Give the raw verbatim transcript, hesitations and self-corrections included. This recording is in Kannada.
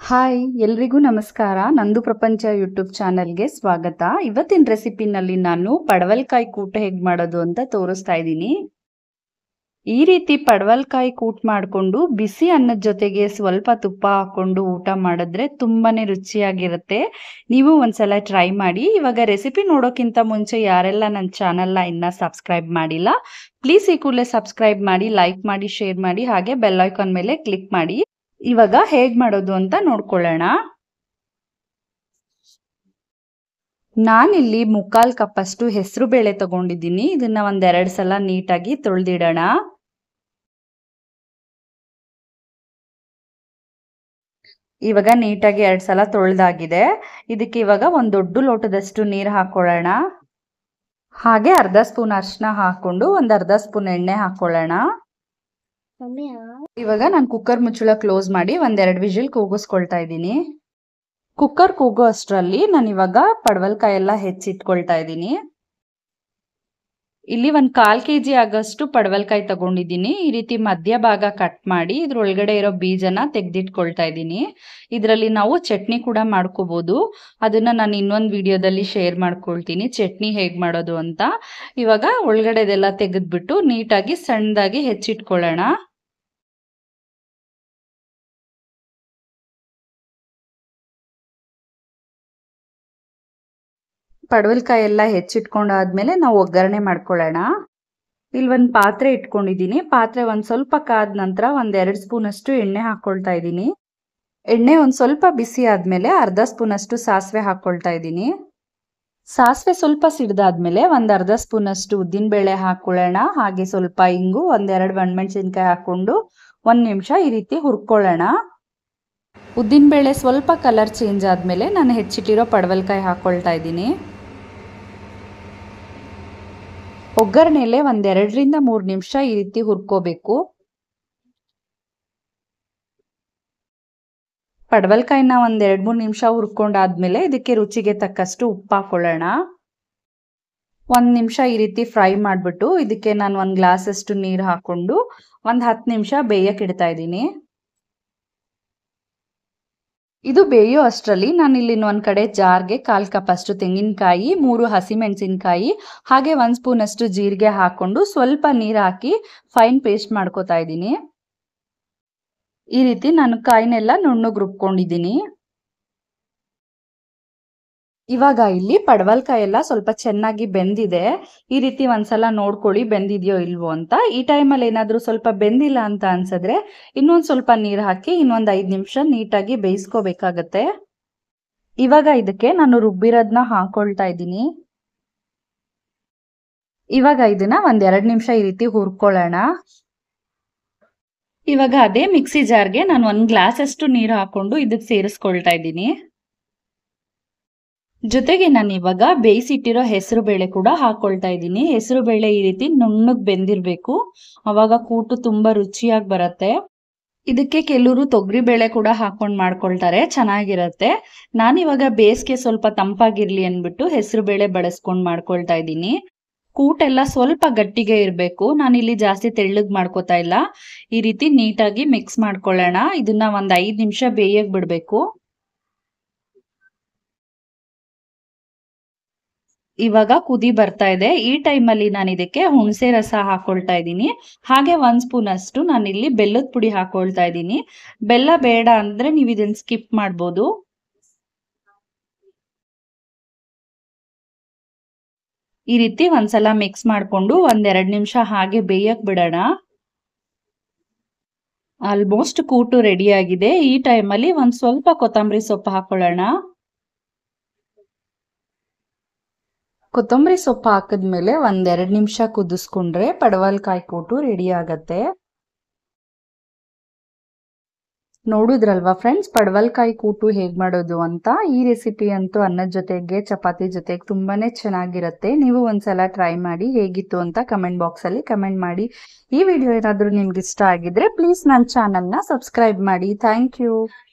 ಹಾಯ್ ಎಲ್ರಿಗೂ ನಮಸ್ಕಾರ. ನಂದು ಪ್ರಪಂಚ ಯೂಟ್ಯೂಬ್ ಚಾನೆಲ್ಗೆ ಸ್ವಾಗತ. ಇವತ್ತಿನ ರೆಸಿಪಿನಲ್ಲಿ ನಾನು ಪಡವಲಕಾಯಿ ಕೂಟ ಹೇಗೆ ಮಾಡೋದು ಅಂತ ತೋರಿಸ್ತಾ ಇದ್ದೀನಿ. ಈ ರೀತಿ ಪಡವಲಕಾಯಿ ಕೂಟ ಮಾಡಿಕೊಂಡು ಬಿಸಿ ಅನ್ನದ ಜೊತೆಗೆ ಸ್ವಲ್ಪ ತುಪ್ಪ ಹಾಕೊಂಡು ಊಟ ಮಾಡಿದ್ರೆ ತುಂಬಾನೇ ರುಚಿಯಾಗಿರುತ್ತೆ. ನೀವು ಒಂದ್ಸಲ ಟ್ರೈ ಮಾಡಿ. ಇವಾಗ ರೆಸಿಪಿ ನೋಡೋಕ್ಕಿಂತ ಮುಂಚೆ ಯಾರೆಲ್ಲ ನನ್ನ ಚಾನೆಲ್ನ ಇನ್ನ ಸಬ್ಸ್ಕ್ರೈಬ್ ಮಾಡಿಲ್ಲ, ಪ್ಲೀಸ್ ಈ ಕೂಡಲೇ ಸಬ್ಸ್ಕ್ರೈಬ್ ಮಾಡಿ, ಲೈಕ್ ಮಾಡಿ, ಶೇರ್ ಮಾಡಿ, ಹಾಗೆ ಬೆಲ್ ಐಕಾನ್ ಮೇಲೆ ಕ್ಲಿಕ್ ಮಾಡಿ. ಇವಾಗ ಹೇಗ್ ಮಾಡೋದು ಅಂತ ನೋಡ್ಕೊಳ್ಳೋಣ. ನಾನಿಲ್ಲಿ ಮುಕ್ಕಾಲ್ ಕಪ್ ಅಷ್ಟು ಹೆಸರು ಬೇಳೆ ತಗೊಂಡಿದ್ದೀನಿ. ಇದನ್ನ ಒಂದೆರಡು ಸಲ ನೀಟಾಗಿ ತೊಳೆದಿಡೋಣ. ಇವಾಗ ನೀಟಾಗಿ ಎರಡ್ ಸಲ ತೊಳೆದಾಗಿದೆ. ಇದಕ್ಕೆ ಇವಾಗ ಒಂದ್ ದೊಡ್ಡ ಲೋಟದಷ್ಟು ನೀರು ಹಾಕೊಳ್ಳೋಣ. ಹಾಗೆ ಅರ್ಧ ಸ್ಪೂನ್ ಅರಿಶಿನ ಹಾಕೊಂಡು ಒಂದ್ ಅರ್ಧ ಸ್ಪೂನ್ ಎಣ್ಣೆ ಹಾಕೊಳ್ಳೋಣ. ಇವಾಗ ನಾನು ಕುಕ್ಕರ್ ಮುಚ್ಚಳ ಕ್ಲೋಸ್ ಮಾಡಿ ಒಂದೆರಡು ವಿಜಿಲ್ ಕೂಗಿಸ್ಕೊಳ್ತಾ ಇದ್ದೀನಿ. ಕುಕ್ಕರ್ ಕೂಗೋ ಅಷ್ಟರಲ್ಲಿ ನಾನು ಇವಾಗ ಪಡವಲಕಾಯಿ ಎಲ್ಲ ಹೆಚ್ಚಿಟ್ಕೊಳ್ತಾ ಇದ್ದೀನಿ. ಇಲ್ಲಿ ಒಂದ್ ಕಾಲ್ ಕೆ ಜಿ ಆಗಷ್ಟು ಪಡವಲಕಾಯಿ ತಗೊಂಡಿದ್ದೀನಿ. ಈ ರೀತಿ ಮಧ್ಯ ಭಾಗ ಕಟ್ ಮಾಡಿ ಇದ್ರೊಳಗಡೆ ಇರೋ ಬೀಜನ ತೆಗೆದಿಟ್ಕೊಳ್ತಾ ಇದ್ದೀನಿ. ಇದರಲ್ಲಿ ನಾವು ಚಟ್ನಿ ಕೂಡ ಮಾಡ್ಕೋಬಹುದು. ಅದನ್ನ ನಾನು ಇನ್ನೊಂದು ವಿಡಿಯೋದಲ್ಲಿ ಶೇರ್ ಮಾಡ್ಕೊಳ್ತೀನಿ, ಚಟ್ನಿ ಹೇಗ್ ಮಾಡೋದು ಅಂತ. ಇವಾಗ ಒಳಗಡೆದೆಲ್ಲ ತೆಗೆದ್ಬಿಟ್ಟು ನೀಟಾಗಿ ಸಣ್ಣದಾಗಿ ಹೆಚ್ಚಿಟ್ಕೊಳ್ಳೋಣ. ಪಡವಲಕಾಯಿ ಎಲ್ಲ ಹೆಚ್ಚಿಟ್ಕೊಂಡಾದ್ಮೇಲೆ ನಾವು ಒಗ್ಗರಣೆ ಮಾಡ್ಕೊಳ್ಳೋಣ. ಇಲ್ಲಿ ಒಂದು ಪಾತ್ರೆ ಇಟ್ಕೊಂಡಿದ್ದೀನಿ. ಪಾತ್ರೆ ಒಂದ್ ಸ್ವಲ್ಪ ಕಾದ ನಂತರ ಒಂದ್ ಎರಡ್ ಸ್ಪೂನ್ ಅಷ್ಟು ಎಣ್ಣೆ ಹಾಕೊಳ್ತಾ ಇದ್ದೀನಿ. ಎಣ್ಣೆ ಒಂದ್ ಸ್ವಲ್ಪ ಬಿಸಿ ಆದ್ಮೇಲೆ ಅರ್ಧ ಸ್ಪೂನ್ ಅಷ್ಟು ಸಾಸಿವೆ ಹಾಕೊಳ್ತಾ ಇದ್ದೀನಿ. ಸಾಸಿವೆ ಸ್ವಲ್ಪ ಸಿಡ್ದಾದ್ಮೇಲೆ ಒಂದ್ ಅರ್ಧ ಸ್ಪೂನ್ ಅಷ್ಟು ಉದ್ದಿನ ಬೇಳೆ ಹಾಕೊಳ್ಳೋಣ. ಹಾಗೆ ಸ್ವಲ್ಪ ಇಂಗು, ಒಂದೆರಡು ಒಣಮೆಣಸಿನ್ಕಾಯಿ ಹಾಕೊಂಡು ಒಂದ್ ನಿಮಿಷ ಈ ರೀತಿ ಹುರ್ಕೊಳ್ಳೋಣ. ಉದ್ದಿನ ಬೇಳೆ ಸ್ವಲ್ಪ ಕಲರ್ ಚೇಂಜ್ ಆದ್ಮೇಲೆ ನಾನು ಹೆಚ್ಚಿಟ್ಟಿರೋ ಪಡವಲಕಾಯಿ ಹಾಕೊಳ್ತಾ ಇದ್ದೀನಿ. ಒಗ್ಗರಣೆಲೆ ಒಂದೆರಡರಿಂದ ಮೂರು ನಿಮಿಷ ಈ ರೀತಿ ಹುರ್ಕೋಬೇಕು. ಪಡವಲಕಾಯಿನ ಒಂದ್ ಎರಡ್ ಮೂರ್ ನಿಮಿಷ ಹುರ್ಕೊಂಡಾದ್ಮೇಲೆ ಇದಕ್ಕೆ ರುಚಿಗೆ ತಕ್ಕಷ್ಟು ಉಪ್ಪು ಹಾಕೊಳ್ಳೋಣ. ಒಂದ್ ನಿಮಿಷ ಈ ರೀತಿ ಫ್ರೈ ಮಾಡ್ಬಿಟ್ಟು ಇದಕ್ಕೆ ನಾನು ಒಂದ್ ಗ್ಲಾಸ್ ಅಷ್ಟು ನೀರು ಹಾಕೊಂಡು ಒಂದ್ ಹತ್ತು ನಿಮಿಷ ಬೇಯಕ್ಕೆ ಇಡ್ತಾ ಇದ್ದೀನಿ. ಇದು ಬೇಯೋ ಅಷ್ಟರಲ್ಲಿ ನಾನು ಇಲ್ಲಿ ಒಂದ್ ಕಡೆ ಜಾರ್ಗೆ ಕಾಲ್ ಕಪ್ ಅಷ್ಟು ತೆಂಗಿನಕಾಯಿ, ಮೂರು ಹಸಿಮೆಣಸಿನಕಾಯಿ, ಹಾಗೆ ಒಂದ್ ಸ್ಪೂನ್ ಅಷ್ಟು ಜೀರಿಗೆ ಹಾಕೊಂಡು ಸ್ವಲ್ಪ ನೀರು ಹಾಕಿ ಫೈನ್ ಪೇಸ್ಟ್ ಮಾಡ್ಕೋತಾ ಇದ್ದೀನಿ. ಈ ರೀತಿ ನಾನು ಕಾಯಿನೆಲ್ಲ ನುಣ್ಣಗೆ ರುಬ್ಕೊಂಡಿದ್ದೀನಿ. ಇವಾಗ ಇಲ್ಲಿ ಪಡವಲಕಾಯಿ ಎಲ್ಲ ಸ್ವಲ್ಪ ಚೆನ್ನಾಗಿ ಬೆಂದಿದೆ. ಈ ರೀತಿ ಒಂದ್ಸಲ ನೋಡ್ಕೊಳ್ಳಿ ಬೆಂದಿದೆಯೋ ಇಲ್ವೋ ಅಂತ. ಈ ಟೈಮಲ್ಲಿ ಏನಾದ್ರೂ ಸ್ವಲ್ಪ ಬೆಂದಿಲ್ಲ ಅಂತ ಅನ್ಸಿದ್ರೆ ಇನ್ನೊಂದ್ ಸ್ವಲ್ಪ ನೀರು ಹಾಕಿ ಇನ್ನೊಂದ್ ಐದ್ ನಿಮಿಷ ನೀಟಾಗಿ ಬೇಯಿಸ್ಕೋಬೇಕಾಗತ್ತೆ. ಇವಾಗ ಇದಕ್ಕೆ ನಾನು ರುಬ್ಬಿರೋದನ್ನ ಹಾಕೊಳ್ತಾ ಇದ್ದೀನಿ. ಇವಾಗ ಇದನ್ನ ಒಂದ್ ಎರಡ್ ನಿಮಿಷ ಈ ರೀತಿ ಹುರ್ಕೊಳ್ಳೋಣ. ಇವಾಗ ಅದೇ ಮಿಕ್ಸಿ ಜಾರ್ಗೆ ನಾನು ಒಂದ್ ಗ್ಲಾಸ್ ಅಷ್ಟು ನೀರು ಹಾಕೊಂಡು ಇದಕ್ಕೆ ಸೇರಿಸ್ಕೊಳ್ತಾ ಇದ್ದೀನಿ. ಜೊತೆಗೆ ನಾನು ಇವಾಗ ಬೇಯಿಸಿಟ್ಟಿರೋ ಹೆಸರು ಬೇಳೆ ಕೂಡ ಹಾಕೊಳ್ತಾ ಇದ್ದೀನಿ. ಹೆಸರು ಬೇಳೆ ಈ ರೀತಿ ನುಣ್ಣಗ್ ಬೆಂದಿರ್ಬೇಕು, ಅವಾಗ ಕೂಟು ತುಂಬಾ ರುಚಿಯಾಗಿ ಬರುತ್ತೆ. ಇದಕ್ಕೆ ಕೆಲವರು ತೊಗರಿ ಬೇಳೆ ಕೂಡ ಹಾಕೊಂಡ್ ಮಾಡ್ಕೊಳ್ತಾರೆ, ಚೆನ್ನಾಗಿರತ್ತೆ. ನಾನಿವಾಗ ಬೇಸ್ಗೆ ಸ್ವಲ್ಪ ತಂಪಾಗಿರ್ಲಿ ಅನ್ಬಿಟ್ಟು ಹೆಸರು ಬೇಳೆ ಬಳಸ್ಕೊಂಡ್ ಮಾಡ್ಕೊಳ್ತಾ ಇದ್ದೀನಿ. ಕೂಟೆಲ್ಲ ಸ್ವಲ್ಪ ಗಟ್ಟಿಗೆ ಇರಬೇಕು. ನಾನಿಲ್ಲಿ ಜಾಸ್ತಿ ತೆಳ್ಳಗ್ ಮಾಡ್ಕೋತಾ ಇಲ್ಲ. ಈ ರೀತಿ ನೀಟಾಗಿ ಮಿಕ್ಸ್ ಮಾಡ್ಕೊಳ್ಳೋಣ. ಇದನ್ನ ಒಂದ್ ಐದ್ ನಿಮಿಷ ಬೇಯಕ್ ಬಿಡ್ಬೇಕು. ಇವಾಗ ಕುದಿ ಬರ್ತಾ ಇದೆ. ಈ ಟೈಮಲ್ಲಿ ನಾನು ಇದಕ್ಕೆ ಹುಣಸೆ ರಸ ಹಾಕೊಳ್ತಾ ಇದ್ದೀನಿ. ಹಾಗೆ ಒಂದ್ ಸ್ಪೂನ್ ಅಷ್ಟು ನಾನಿಲ್ಲಿ ಬೆಲ್ಲದ ಪುಡಿ ಹಾಕೊಳ್ತಾ ಇದ್ದೀನಿ. ಬೆಲ್ಲ ಬೇಡ ಅಂದ್ರೆ ನೀವು ಇದನ್ನ ಸ್ಕಿಪ್ ಮಾಡ್ಬೋದು. ಈ ರೀತಿ ಒಂದ್ಸಲ ಮಿಕ್ಸ್ ಮಾಡ್ಕೊಂಡು ಒಂದೆರಡು ನಿಮಿಷ ಹಾಗೆ ಬೇಯಕ್ ಬಿಡೋಣ. ಆಲ್ಮೋಸ್ಟ್ ಕೂಟು ರೆಡಿ ಆಗಿದೆ. ಈ ಟೈಮಲ್ಲಿ ಒಂದ್ ಸ್ವಲ್ಪ ಕೊತ್ತಂಬರಿ ಸೊಪ್ಪು ಹಾಕೊಳ್ಳೋಣ. ಕೊತ್ತಂಬರಿ ಸೊಪ್ಪು ಹಾಕಿದ್ಮೇಲೆ ಒಂದೆರಡು ನಿಮಿಷ ಕುದಿಸ್ಕೊಂಡ್ರೆ ಪಡವಲಕಾಯಿ ಕೂಟು ರೆಡಿ ಆಗತ್ತೆ. ನೋಡಿದ್ರಲ್ವಾ ಫ್ರೆಂಡ್ಸ್ ಪಡವಲಕಾಯಿ ಕೂಟು ಹೇಗ್ ಮಾಡೋದು ಅಂತ. ಈ ರೆಸಿಪಿ ಅಂತೂ ಅನ್ನದ ಜೊತೆಗೆ ಚಪಾತಿ ಜೊತೆಗೆ ತುಂಬಾನೇ ಚೆನ್ನಾಗಿರುತ್ತೆ. ನೀವು ಒಂದ್ಸಲ ಟ್ರೈ ಮಾಡಿ, ಹೇಗಿತ್ತು ಅಂತ ಕಮೆಂಟ್ ಬಾಕ್ಸ್ ಅಲ್ಲಿ ಕಮೆಂಟ್ ಮಾಡಿ. ಈ ವಿಡಿಯೋ ಏನಾದ್ರೂ ನಿಮ್ಗೆ ಇಷ್ಟ ಆಗಿದ್ರೆ ಪ್ಲೀಸ್ ನನ್ನ ಚಾನೆಲ್ನ ಸಬ್ಸ್ಕ್ರೈಬ್ ಮಾಡಿ. Thank you.